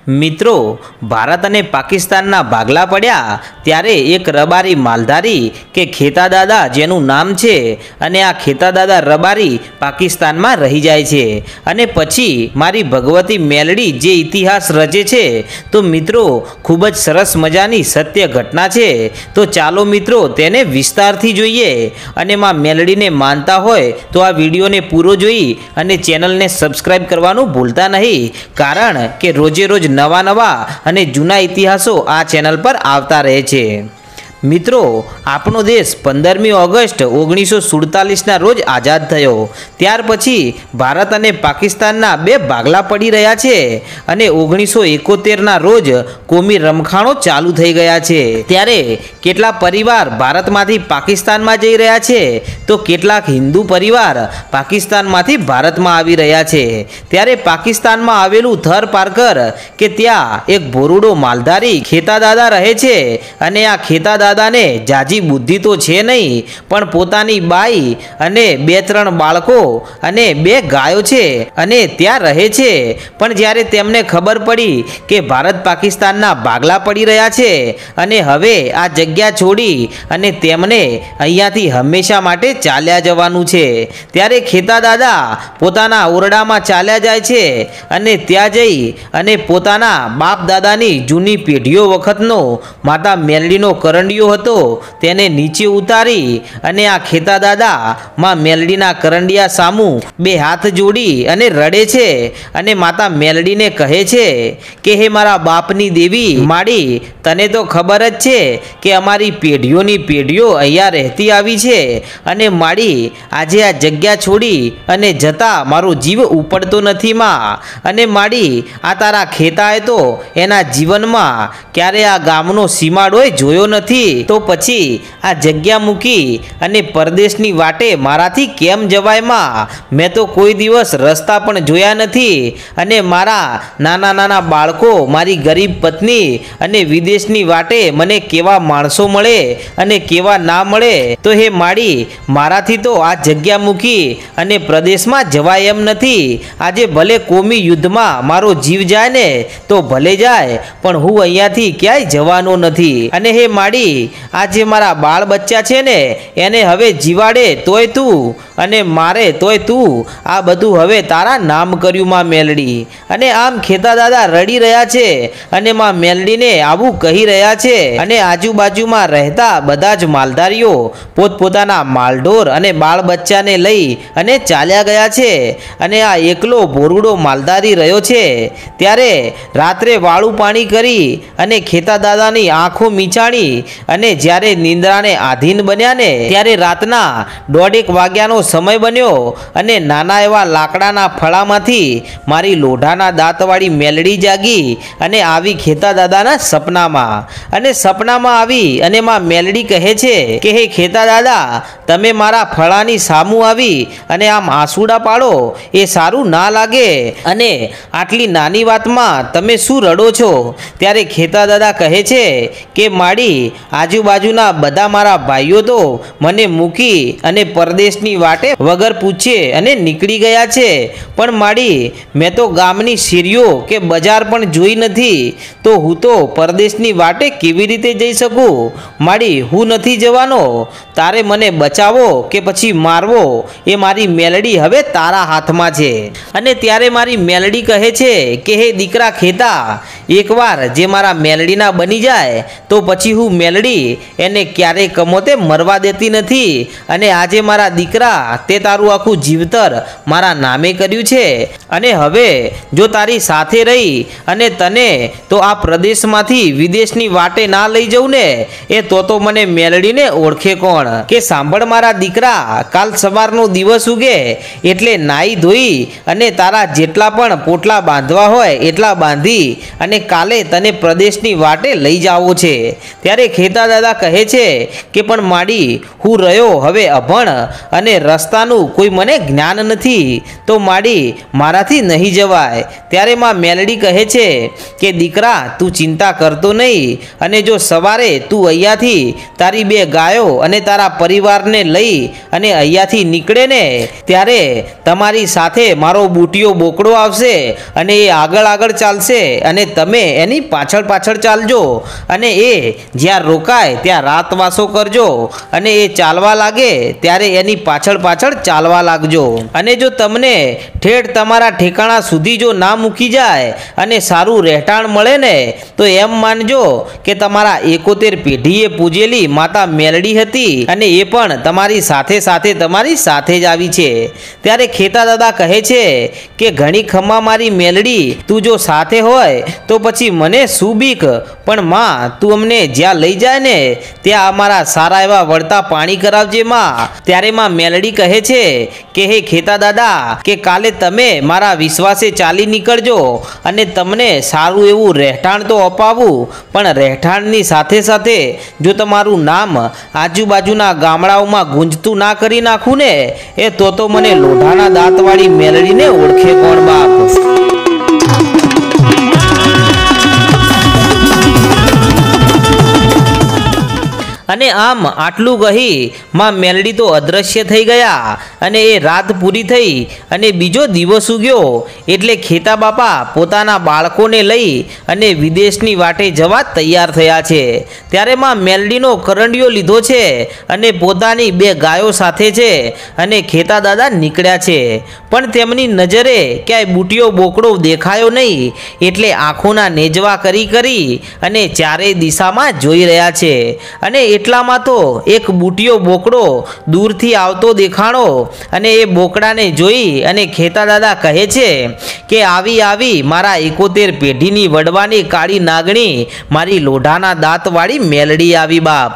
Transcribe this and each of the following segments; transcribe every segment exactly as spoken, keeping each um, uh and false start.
મિત્રો, ભારત અને પાકિસ્તાનના ભાગલા પડ્યા ત્યારે એક રબારી માલધારી કે ખેતાદાદા જેનું નામ છે અને આ ખેતાદાદા રબારી પાકિસ્તાનમાં રહી જાય છે અને પછી મારી ભગવતી મેલડી જે ઇતિહાસ રચે છે તો મિત્રો ખૂબ જ સરસ મજાની સત્ય ઘટના છે। તો ચાલો મિત્રો તેને વિસ્તારથી જોઈએ અને માં મેલડીને માનતા હોય તો આ વિડીયોને પૂરો જોઈ અને ચેનલને સબસ્ક્રાઇબ કરવાનું ભૂલતા નહીં, કારણ કે રોજે રોજ नवा नवा अने जूना इतिहासों आ चेनल पर आवता रहे छे। मित्रों, आपणो देश पंदरमी ऑगस्ट ओगनीसो सुड़तालीस ना रोज आजाद थयो। त्यार पछी भारत अने पाकिस्तान बे भागला पड़ी रह्या छे अने ओगनीसो एकोतेर ना रोज कोमी रमखाणो चालू थई गया छे। त्यारे केटला परिवार भारत मांथी पाकिस्तान में जई रह्या छे तो केटलाक हिंदू परिवार पाकिस्तान मांथी भारत में आवी रह्या छे। त्यारे पाकिस्तान में आवेलू थर पारकर के त्या एक भोरुडो मालधारी खेतादादा रहे छे अने आ खेतादादा दादा ने जाजी बुद्धि तो छे नहीं, पण पोतानी बाई अने बे त्रण बाळको अने बे गायो छे अने त्या रहे छे। पण ज्यारे तेमने खबर पड़ी के भारत पाकिस्तान ना भागला पड़ी रह्या छे अने हवे आ जग्या छोड़ी अने तेमने अहींयाथी हमेशा माटे चाल्या जवानुं छे, त्यारे खेतादादा पोताना ओरडामां चाल्या जाय छे अने त्या जई अने पोताना बाप दादानी जूनी पेढीओ वखतनो माता मेलडीनो करंडियो હતો તેને નીચે ઉતારી અને આ ખેતાદાદા માં મેલડીના કરંડિયા સામુ બે હાથ જોડી અને રડે છે અને માતા મેલડીને કહે છે કે હે મારા બાપની દેવી માડી, તને તો ખબર જ છે કે અમારી પેઢીઓની પેઢીઓ અહીંયા રહેતી આવી છે અને માડી આજે આ જગ્યા છોડી અને જતા મારો જીવ ઉપડતો નથી માં, અને માડી આ તારા ખેતાએ તો એના જીવનમાં ક્યારે આ ગામનો સીમાડોય જોયો નથી, तो पछी आ जग्या मूकी अने परदेशनी वाटे माराथी केम जवाय मां? मैं तो कोई दिवस रस्ता पण जोया नथी अने मारा नाना नाना बाळको, मारी गरीब पत्नी अने विदेशनी वाटे मने केवा माणसो मळे अने केवा ना मळे। तो हे माड़ी माराथी तो आ जग्या मूकी अने प्रदेशमां जवाय एम नथी। आजे भले कोमी युद्धमां मारो जीव जाय ने तो भले जाय, पण हूँ अहींयाथी क्यांय जवानो नथी। अने हे माड़ी આજે મારા બાળ બચ્ચા છે ને એને હવે જીવાડે તોય તું અને મારે તોય તું, આ બધું હવે તારા નામ કર્યું માં મેલડી। અને આમ ખેતાદાદા રડી રહ્યા છે અને માં મેલડીને આવું કહી રહ્યા છે અને આજુબાજુમાં રહેતા બધા જ માલધારીઓ પોતપોતાના માલઢોર અને બાળ બચ્ચાને લઈ અને ચાલ્યા ગયા છે અને આ એકલો ભોરુડો માલધારી રહ્યો છે। ત્યારે રાત્રે વાળું પાણી કરી અને ખેતાદાદાની આંખો મીચાણી અને જ્યારે નિંદ્રાને આધીન બન્યા ને ત્યારે રાતના દોઢેક વાગ્યાનો સમય બન્યો અને નાના એવા લાકડાના ફળામાંથી મારી લોઢાના દાંતવાળી મેલડી જાગી અને આવી ખેતાદાદાના સપનામાં અને સપનામાં આવી અને માં મેલડી કહે છે કે હે ખેતાદાદા, તમે મારા ફળાની સામું આવી અને આમ આંસુડા પાડો એ સારું ના લાગે અને આટલી નાની વાતમાં તમે શું રડો છો? ત્યારે ખેતાદાદા કહે છે કે માડી આજુબાજુના બધા મારા ભાઈઓ તો મને મૂકી અને પરદેશની વાટે વગર પૂછે અને નીકળી ગયા છે, પણ માડી મેં તો ગામની શેરીઓ કે બજાર પણ જોઈ નથી, તો હું તો પરદેશની વાટે કેવી રીતે જઈ શકું? માડી હું નથી જવાનો, તારે મને બચાવો કે પછી મારવો એ મારી મેલડી હવે તારા હાથમાં છે। અને ત્યારે મારી મેલડી કહે છે કે હે દીકરા ખેતા, એકવાર જે મારા મેલડીના બની જાય તો પછી હું મેલડી એને ક્યારે કમોતે મરવા દેતી નથી અને આજે મારા દીકરા તે તારું આખું જીવતર મારા નામે કર્યું છે અને હવે જો તારી સાથે રહી અને તને તો આ પ્રદેશમાંથી વિદેશની વાટે ના લઈ જઉં ને એ તો તો મને મેલડીને ઓળખે કોણ? કે સાંભળ મારા દીકરા, કાલ સવારનો દિવસ ઉગે એટલે નાઈ ધોઈ અને તારા જેટલા પણ પોટલા બાંધવા હોય એટલા બાંધી અને કાલે તને પ્રદેશની વાટે લઈ જાવો છે। ત્યારે ખેતાદાદા કહે છે કે પણ માડી હું રહ્યો હવે અભણ અને રસ્તાનું કોઈ મને જ્ઞાન નથી, તો માડી મારાથી નહીં જવાય। ત્યારે માં મેલડી કહે છે કે દીકરા તું ચિંતા કરતો નહીં અને જો સવારે તું અહીંયાથી તારી બે ગાયો અને તારા પરિવારને લઈ અને અહીંયાથી નીકળે ને ત્યારે તમારી સાથે મારો બુટિયો બોકડો આવશે અને એ આગળ આગળ ચાલશે અને તમે એની પાછળ પાછળ ચાલજો અને એ જ્યાં રોકાય ત્યાં રાતવાસો કરજો અને એ ચાલવા લાગે ત્યારે એની પાછળ પાછળ ચાલવા લાગજો। અને જો તમને ઠેઠ તમારા ઠેકાણા સુધી જો ના મૂકી જાય અને સારું રહેઠાણ મળે ને તો એમ માનજો કે તમારા એકોતેર પેઢીએ પૂજેલી માતા મેલડી હતી અને એ પણ તમારી સાથે સાથે તમારી સાથે જ આવી છે। ત્યારે ખેતા દાદા કહે છે કે ઘણી ખમ્મા મારી મેલડી, તું જો સાથે હોય તો પછી મને શું બીક, પણ માં તું અમને જ્યાં લઈ જાય ને ત્યાં અમારા સારા એવા વળતા પાણી કરાવજે માં। ત્યારે માં મેલડી કહે છે કે હે ખેતા દાદા, કે કાલે તમે મારા વિશ્વાસે ચાલી નીકળજો અને તમને સારું એવું રહેઠાણ તો અપાવું, પણ રહેઠાણની સાથે સાથે જો તમારું નામ આજુબાજુના ગામડાઓમાં ગુંજતું ના કરી નાખું ને એ તો તો મને લોઢાના દાંતવાળી મેલડીને ઓળખે કોણ બાપ। અને આમ આટલું કહી માં મેલડી તો અદ્રશ્ય થઈ ગયા અને એ રાત પૂરી થઈ અને બીજો દિવસ ઉગ્યો એટલે ખેતા બાપા પોતાના બાળકોને લઈ અને વિદેશની વાટે જવા તૈયાર થયા છે। ત્યારે માં મેલડીનો કરંડિયો લીધો છે અને પોતાની બે ગાયો સાથે છે અને ખેતા દાદા નીકળ્યા છે, પણ તેમની નજરે ક્યાંય બુટિયો બોકડો દેખાયો નહીં એટલે આંખોના નેજવા કરી કરી અને ચારેય દિશામાં જોઈ રહ્યા છે। અને એટલામાં તો એક બુટિયો બોકડો દૂરથી આવતો દેખાણો અને એ બોકડાને જોઈ અને ખેતા દાદા કહે છે કે આવી આવી મારા એકોતેર પેઢીની વડવાની કાળી નાગણી મારી લોઢાના દાંતવાળી મેલડી આવી બાપ।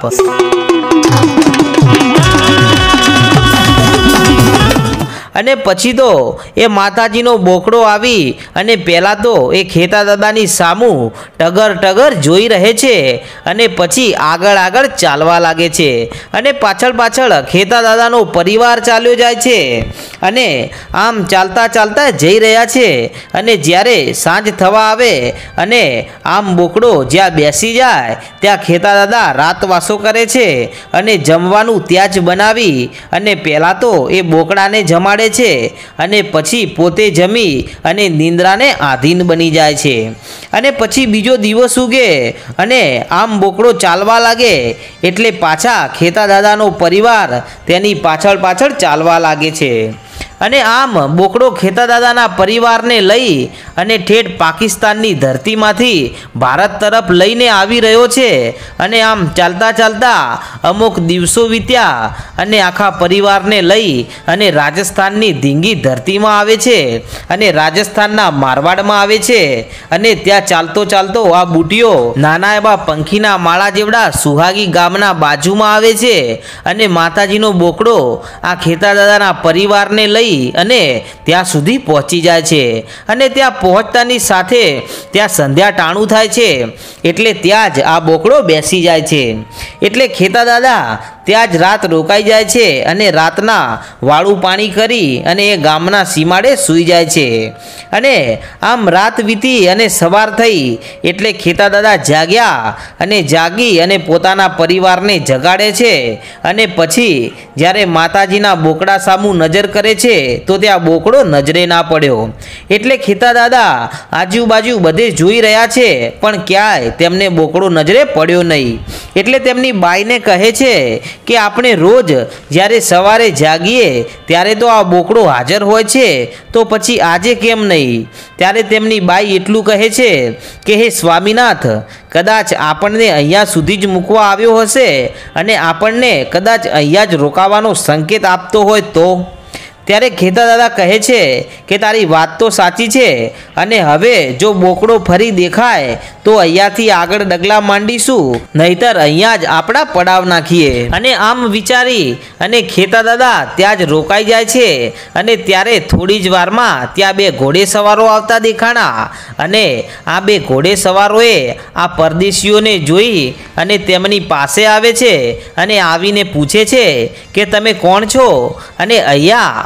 અને પછી તો એ માતાજીનો બોકડો આવી અને પહેલાં તો એ ખેતા દાદાની સામું ટગર ટગર જોઈ રહે છે અને પછી આગળ આગળ ચાલવા લાગે છે અને પાછળ પાછળ ખેતા દાદાનો પરિવાર ચાલ્યો જાય છે અને આમ ચાલતા ચાલતા જઈ રહ્યા છે। અને જ્યારે સાંજ થવા આવે અને આમ બોકડો જ્યાં બેસી જાય ત્યાં ખેતા દાદા રાતવાસો કરે છે અને જમવાનું ત્યાં જ બનાવી અને પહેલાં તો એ બોકડાને જમાડે છે અને પછી પોતે જમી અને નિંદ્રાને આધીન બની જાય છે। અને પછી બીજો દિવસ ઉગે અને આમ બોકડો ચાલવા લાગે એટલે પાછા ખેતા દાદાનો પરિવાર તેની પાછળ પાછળ ચાલવા લાગે છે। અને આમ બોકડો ખેતા દાદાના પરિવારને લઈ અને ઠેઠ પાકિસ્તાનની ધરતીમાંથી ભારત તરફ લઈને આવી રહ્યો છે। અને આમ ચાલતા ચાલતા અમુક દિવસો વીત્યા અને આખા પરિવારને લઈ અને રાજસ્થાનની ધીંગી ધરતીમાં આવે છે અને રાજસ્થાનના મારવાડમાં આવે છે અને ત્યાં ચાલતો ચાલતો આ બુટિયો નાના એવા પંખીના માળા જેવડા સુહાગી ગામના બાજુમાં આવે છે અને માતાજીનો બોકડો આ ખેતા દાદાના પરિવારને લઈ અને ત્યાં સુધી પહોંચી જાય છે। અને ત્યાં પહોંચતાની સાથે ત્યાં સંધ્યા ટાણું થાય છે એટલે ત્યાં જ આ બોકડો બેસી જાય છે। એટલે ખેતા દાદા ત્યાં જ રાત રોકાઈ જાય છે અને રાતના વાળું પાણી કરી અને એ ગામના સીમાડે સૂઈ જાય છે। અને આમ રાત વીતી અને સવાર થઈ એટલે ખેતા દાદા જાગ્યા અને જાગી અને પોતાના પરિવારને જગાડે છે અને પછી જ્યારે માતાજીના બોકડા સામું નજર કરે છે તો ત્યાં બોકડો નજરે ના પડ્યો એટલે ખેતા દાદા આજુબાજુ બધે જોઈ રહ્યા છે પણ ક્યાંય તેમને બોકડો નજરે પડ્યો નહીં। એટલે તેમની બાઈને કહે છે કે આપણે રોજ જ્યારે સવારે જાગીએ ત્યારે તો આ બોકડો હાજર હોય છે તો પછી આજે કેમ નહીં? ત્યારે તેમની બાઈ એટલું કહે છે કે હે સ્વામીનાથ, કદાચ આપણને અહીંયા સુધી જ મૂકવા આવ્યો હશે અને આપણને કદાચ અહીંયા જ રોકાવાનો સંકેત આપતો હોય તો? ત્યારે ખેતા દાદા કહે છે કે તારી વાત તો સાચી છે અને હવે જો બોકડો ફરી દેખાય તો અહીંયાથી આગળ ડગલા માંડીશું, નહીતર અહીંયા જ આપણા પડાવ નાખીએ। અને આમ વિચારી અને ખેતા દાદા ત્યાં જ રોકાઈ જાય છે અને ત્યારે થોડી જ વારમાં ત્યાં બે ઘોડે સવારો આવતા દેખાણા અને આ બે ઘોડે સવારોએ આ પરદેશીઓને જોઈ અને તેમની પાસે આવે છે અને આવીને પૂછે છે કે તમે કોણ છો અને અહીંયા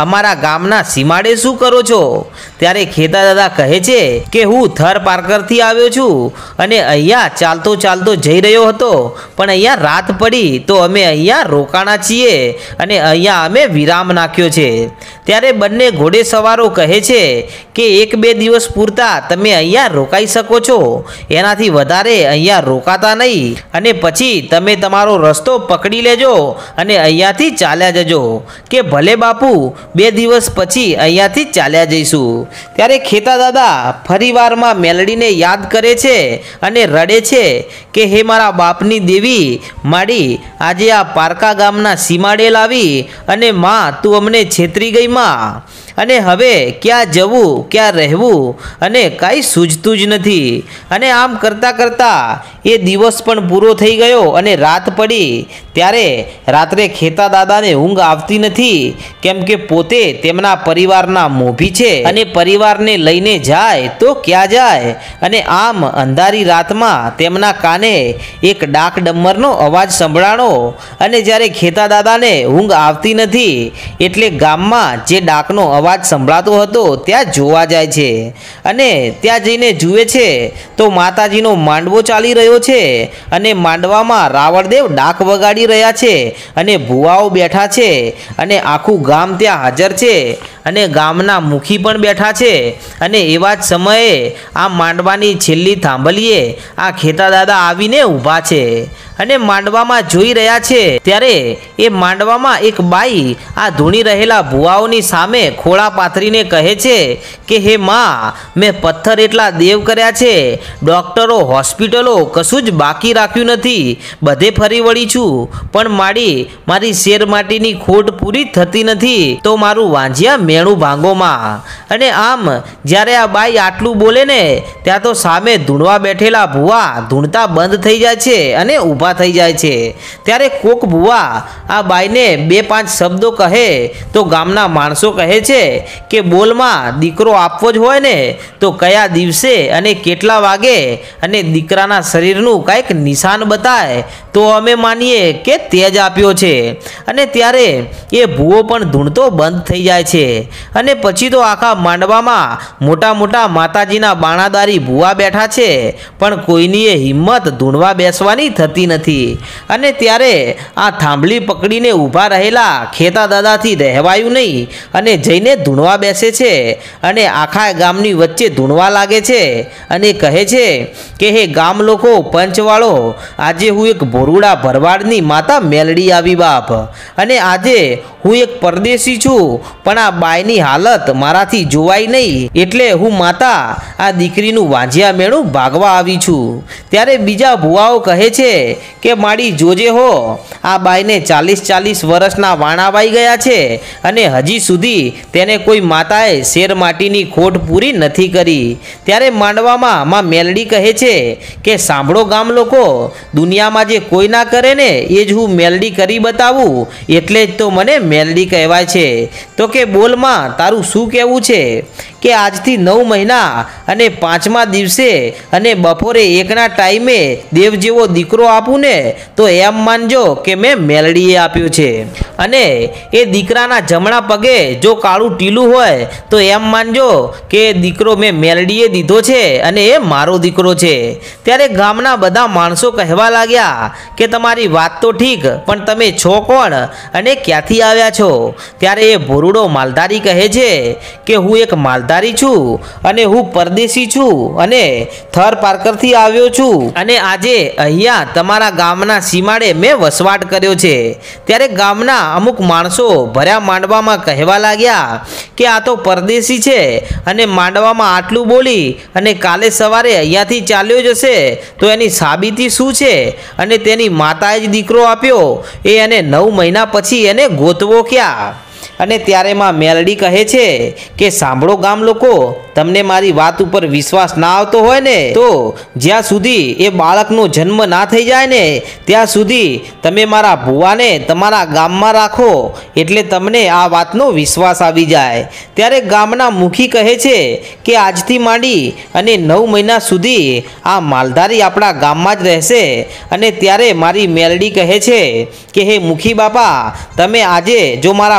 અમારા ગામના સીમાડે શું કરો છો? ત્યારે ખેતા દાદા કહે છે કે હું થર પાર્કરથી આવ્યો છું અને અહીંયા ચાલતો ચાલતો જઈ રહ્યો હતો, પણ અહીંયા રાત પડી તો અમે અહીંયા રોકાણા છીએ અને અહીંયા અમે વિરામ નાખ્યો છે. ત્યારે બંને ઘોડે સવારો કહે છે કે એક બે દિવસ પૂરતા તમે અહીંયા રોકાઈ શકો છો, એનાથી વધારે અહીંયા રોકાતા નહીં અને પછી તમે તમારો રસ્તો પકડી લેજો અને અહીંયાથી ચાલ્યા જજો. કે ભલે બાપુ, બે દિવસ પછી અહીંયાથી ચાલ્યા જઈશું. ત્યારે ખેતા દાદા ફરીવારમાં મેલડીને યાદ કરે છે અને રડે છે કે હે મારા બાપની દેવી માડી, આજે આ પારકા ગામના સીમાડે લાવી અને માં તું અમને છેતરી ગઈ માં, અને હવે ક્યાં જવું ક્યાં રહેવું અને કાંઈ સૂઝતું જ નથી. અને આમ કરતાં કરતાં એ દિવસ પણ પૂરો થઈ ગયો અને રાત પડી. ત્યારે રાત્રે ખેતા દાદાને ઊંઘ આવતી નથી, કેમ કે પોતે તેમના પરિવારના મોભી છે અને પરિવારને લઈને જાય તો ક્યાં જાય. અને આમ અંધારી રાતમાં તેમના કાને એક ડાક ડમરનો અવાજ સંભળાણો અને જ્યારે ખેતા દાદાને ઊંઘ આવતી નથી એટલે ગામમાં જે ડાકનો અવાજ સંભળાતો હતો ત્યાં જોવા જાય છે અને ત્યાં જઈને જુએ છે તો માતાજીનો માંડવો ચાલી રહ્યો છે અને માંડવામાં રાવણદેવ ડાક વગાડી રહ્યા છે અને ભુવાઓ બેઠા છે અને આખું ગામ ત્યાં હાજર છે અને ગામના મુખી પણ બેઠા છે. અને એવા જ સમયે આ માંડવાની છેલ્લી થાંભલીએ આ ખેતા દાદા આવીને ઊભા છે અને માંડવામાં જોઈ રહ્યા છે. ત્યારે એ માંડવામાં એક બાઈ આ ધૂણી રહેલા ભુવાઓની સામે ખોળા પાથરીને કહે છે કે હે માં, મેં પથ્થર એટલા દેવ કર્યા છે, ડૉક્ટરો હોસ્પિટલો કશું જ બાકી રાખ્યું નથી, બધે ફરી વળી છું, પણ માડી મારી શેર માટીની ખોટ પૂરી થતી નથી, તો મારું વાંઝિયા મેણું ભાંગોમાં. અને આમ જ્યારે આ બાઈ આટલું બોલે ને ત્યાં તો સામે ધૂણવા બેઠેલા ભુવા ધૂણતા બંધ થઈ જાય છે અને ઊભા થઈ જાય છે. ત્યારે કોક ભુવા આ બાઈને બે પાંચ શબ્દો કહે તો ગામના માણસો કહે છે કે બોલમાં દીકરો આપવો જ હોય ને તો કયા દિવસે અને કેટલા વાગે અને દીકરાના શરીરનું કાંઈક નિશાન બતાય તો અમે માનીએ કે તે જ આપ્યો છે. અને ત્યારે એ ભૂવો પણ ધૂણતો બંધ થઈ જાય છે અને પછી તો આખા માંડવામાં મોટા મોટા માતાજીના બાણાદારી ભૂવા બેઠા છે, પણ કોઈની એ હિંમત ધૂણવા બેસવાની થતી નથી. અને ત્યારે આ થાંભલી પકડીને ઊભા રહેલા ખેતા દાદાથી રહેવાયું નહીં અને જઈને ધૂણવા બેસે છે અને આખા ગામની વચ્ચે ધૂણવા લાગે છે અને કહે છે કે હે ગામ લોકો, પંચવાળો, આજે હું એક ભોરુડા ભરવાડની માતા મેલડી આવી બાપ, અને આજે હું એક પરદેશી છું, પણ આ બાઈની હાલત મારાથી જોવાય નહીં એટલે હું માતા આ દીકરીનું વાંઝિયા મેળું ભાગવા આવી છું. ત્યારે બીજા ભુવાઓ કહે છે કે માડી જોજે હો, આ બાઈને ચાલીસ ચાલીસ વર્ષના વાણાવાઈ ગયા છે અને હજી સુધી તેને કોઈ માતાએ શેર માટીની ખોટ પૂરી નથી કરી. ત્યારે માંડવામાં માં મેલડી કહે છે કે સાંભળો ગામ લોકો, દુનિયામાં જે કોઈ ના કરે ને એ જ હું મેલડી કરી બતાવું, એટલે જ તો મને મેલડી કહેવાય છે. તો કે બોલમાં તારું શું કહેવું છે? કે આજથી નવ મહિના અને પાંચમા દિવસે અને બપોરે એકના ટાઈમે દેવ જેવો દીકરો આપું ને તો એમ માનજો કે મેં મેલડીએ આપ્યો છે, અને એ દીકરાના જમણા પગે જો કાળું ટીલું હોય તો એમ માનજો કે દીકરો મેં મેલડીએ દીધો છે અને એ મારો દીકરો છે. ત્યારે ગામના બધા માણસો કહેવા લાગ્યા કે તમારી વાત તો ઠીક, પણ તમે છો કોણ અને ક્યાંથી આવ્યા છો? ત્યારે એ ભોરુડો માલધારી કહે છે કે હું એક માલધારી છું અને હું પરદેશી છું અને થર પાર્કરથી આવ્યો છું અને આજે અહીંયા તમારા ગામના સીમાડે મેં વસવાટ કર્યો છે. ત્યારે ગામના અમુક માણસો ભર્યા માંડવામાં કહેવા લાગ્યા કે આ તો પરદેશી છે અને માંડવામાં આટલું બોલી અને કાલે સવારે અહીંયાથી ચાલ્યો જશે તો એની સાબિતી શું છે? અને તેની માતાએ જ દીકરો આપ્યો, એ એને નવ મહિના પછી એને ગોતવો ક્યાં? અને ત્યારે માં મેલડી કહે છે કે સાંભળો ગામ લોકો, તમને મારી વાત ઉપર વિશ્વાસ ના આવતો હોય ને તો જ્યાં સુધી એ બાળકનો જન્મ ના થઈ જાય ને ત્યાં સુધી તમે મારા ભુવાને તમારા ગામમાં રાખો, એટલે તમને આ વાતનો વિશ્વાસ આવી જાય. ત્યારે ગામના મુખી કહે છે કે આજથી માંડી અને નવ મહિના સુધી આ માલધારી આપણા ગામમાં જ રહેશે. અને ત્યારે મારી મેલડી કહે છે કે હે મુખી બાપા, તમે આજે જો મારા ભુવાને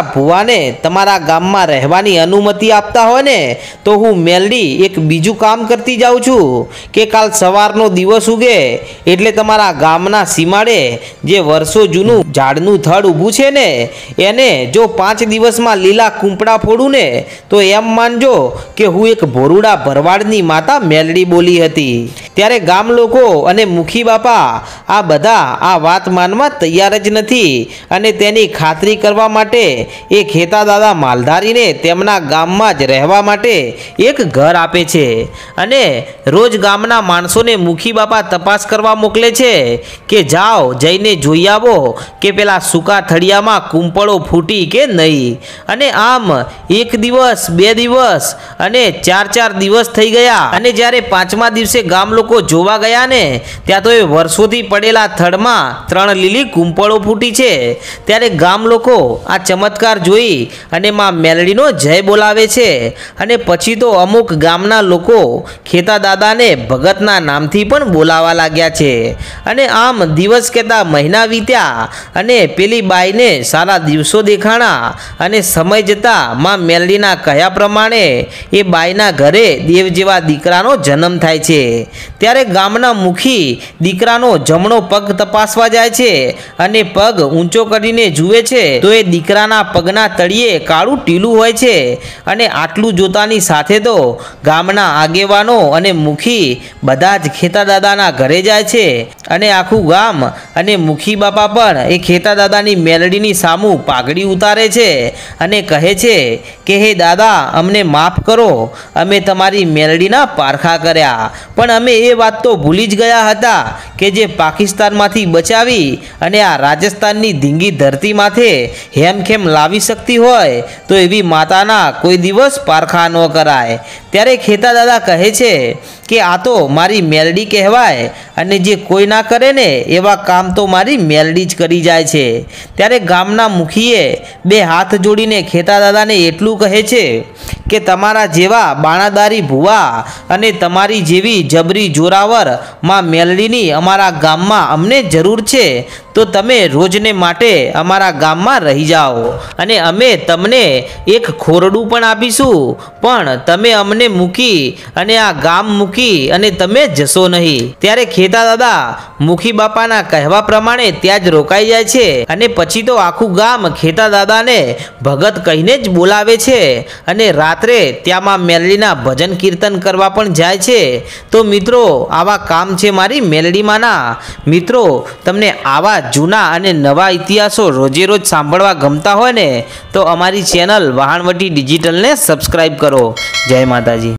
દાદાને તમારા ગામમાં રહેવાની અનુમતિ આપતા હોય ને તો હું મેલડી એક બીજું કામ કરતી જાઉં છું કે કાલ સવારનો દિવસ ઉગે એટલે તમારા ગામના સીમાડે જે વર્ષો જૂનું ઝાડનું થડ ઊભું છે ને એને જો પાંચ દિવસમાં લીલા કૂંપડા ફોડું ને તો એમ માનજો કે હું એક ભોરુડા ભરવાડની માતા મેલડી બોલી હતી। ત્યારે ગામ લોકો અને મુખી બાપા આ બધા આ વાત માનવા તૈયાર જ નથી અને તેની ખાતરી કરવા માટે એ ખેતા દાદા માલધારીને તેમના ગામમાં જ રહેવા માટે એક ઘર આપે છે અને રોજ ગામના માણસોને મુખી બાપા તપાસ કરવા મોકલે છે કે જાઓ જઈને જોઈ આવો કે પેલા સૂકા થળિયામાં કૂંપળો ફૂટી કે નહીં। અને આમ એક દિવસ બે દિવસ અને ચાર ચાર દિવસ થઈ ગયા અને જ્યારે પાંચમા દિવસે ગામ લોકો જોવા ગયા ને ત્યાં તો એ વર્ષોથી પડેલા થડમાં ત્રણ લીલી કૂંપળો ફૂટી છે। ત્યારે ગામ લોકો આ ચમત્કાર જોઈ અને માં મેલડીનો જય બોલાવે છે અને પછી તો અમુક ગામના લોકો ખેતા દાદાને ભગતના નામથી પણ બોલાવા લાગ્યા છે અને આમ દિવસ કહેતા મહિના વીત્યા અને પેલી બાઈને સારા દિવસો દેખાણા અને સમય જતાં માં મેલડીના કહ્યા પ્રમાણે એ બાઈના ઘરે દેવ જેવા દીકરાનો જન્મ થાય છે। ત્યારે ગામના મુખી દીકરાનો જમણો પગ તપાસવા જાય છે અને પગ ઊંચો કરીને જુએ છે તો એ દીકરાના પગના તળિયે કાળું ટીલું હોય છે અને આટલું જોતાની સાથે તો ગામના આગેવાનો અને મુખી બધા જ ખેતા દાદાના ઘરે જાય છે અને આખું ગામ અને મુખી બાપા પણ એ ખેતા દાદાની મેલડીની સામું પાઘડી ઉતારે છે અને કહે છે કે હે દાદા અમને માફ કરો, અમે તમારી મેલડીના પારખા કર્યા પણ અમે એ વાત તો ભૂલી જ ગયા હતા કે જે પાકિસ્તાનમાંથી બચાવી અને આ રાજસ્થાનની ધીંગી ધરતી માથે હેમખેમ લાવી શકતી હોય તો એવી માતાના કોઈ દિવસ પારખા ન કરાય। ત્યારે ખેતા દાદા કહે છે કે આ તો મારી મેલડી કહેવાય અને જે કોઈ ના કરે ને એવા કામ તો મારી મેલડી જ કરી જાય છે। ત્યારે ગામના મુખીએ બે હાથ જોડીને ખેતા દાદાને એટલું કહે છે કે તમારા જેવા બાણાદારી ભુવા અને તમારી જેવી જબરી જોરાવર માં મેલડીની અમારા ગામમાં અમને જરૂર છે તો તમે રોજને માટે અમારા ગામમાં રહી જાઓ અને અમે તમને એક ખોરડું પણ આપીશું પણ તમે અમને મૂકી અને આ ગામ મૂકી અને તમે જશો નહીં। ત્યારે ખેતા દાદા મુખી બાપાના કહેવા પ્રમાણે ત્યાં જ રોકાઈ જાય છે અને પછી તો આખું ગામ ખેતા દાદાને ભગત કહીને જ બોલાવે છે અને રાત્રે ત્યાંમાં મેલડીના ભજન કીર્તન કરવા પણ જાય છે। તો મિત્રો આવા કામ છે મારી મેલડીમાંના। મિત્રો તમને આવા જૂના અને નવા ઇતિહાસો રોજે રોજ સાંભળવા ગમતા હોય ને તો અમારી ચેનલ વહાણવટી ડિજિટલને સબસ્ક્રાઈબ કરો। જય માતાજી।